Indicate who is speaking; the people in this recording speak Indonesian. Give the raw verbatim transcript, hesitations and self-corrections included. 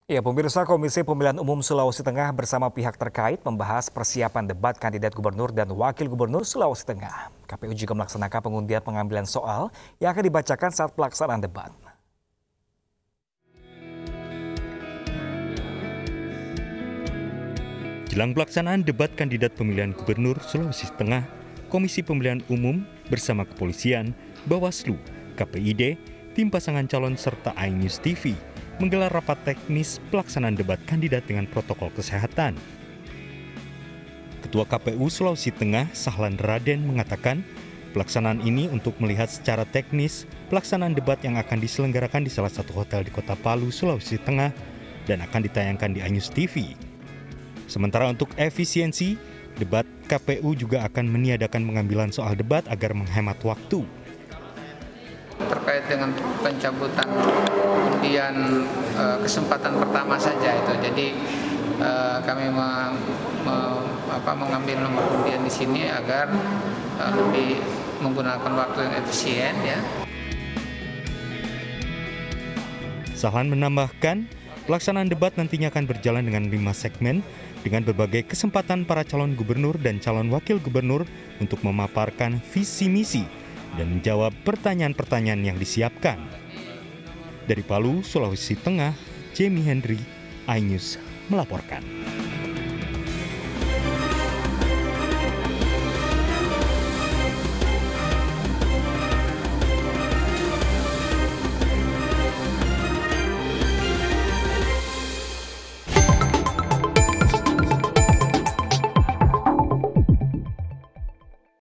Speaker 1: Ya, pemirsa Komisi Pemilihan Umum Sulawesi Tengah bersama pihak terkait membahas persiapan debat kandidat gubernur dan wakil gubernur Sulawesi Tengah. K P U juga melaksanakan pengundian pengambilan soal yang akan dibacakan saat pelaksanaan debat.
Speaker 2: Jelang pelaksanaan debat kandidat pemilihan gubernur Sulawesi Tengah, Komisi Pemilihan Umum bersama Kepolisian, Bawaslu, K P I D, tim pasangan calon serta iNews T V menggelar rapat teknis pelaksanaan debat kandidat dengan protokol kesehatan. Ketua K P U Sulawesi Tengah, Sahlan Raden, mengatakan pelaksanaan ini untuk melihat secara teknis pelaksanaan debat yang akan diselenggarakan di salah satu hotel di Kota Palu, Sulawesi Tengah dan akan ditayangkan di iNews T V. Sementara untuk efisiensi, debat K P U juga akan meniadakan pengambilan soal debat agar menghemat waktu.
Speaker 3: Terkait dengan pencabutan undian e, kesempatan pertama saja itu, jadi e, kami me, me, apa, mengambil nomor undian di sini agar e, lebih menggunakan waktu yang efisien, ya.
Speaker 2: Sahlan menambahkan, pelaksanaan debat nantinya akan berjalan dengan lima segmen dengan berbagai kesempatan para calon gubernur dan calon wakil gubernur untuk memaparkan visi misi dan menjawab pertanyaan-pertanyaan yang disiapkan. Dari Palu, Sulawesi Tengah, Jamie Henry, iNews melaporkan.